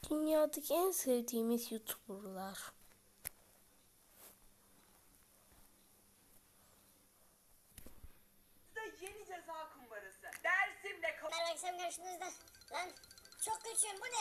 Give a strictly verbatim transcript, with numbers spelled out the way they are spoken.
Dünyadaki en sevdiğimiz YouTuber'lar. Yeni ceza kumbarası. Dersimde Ben akşam görüşünüzde. Lan çok kötüyüm, bu ne?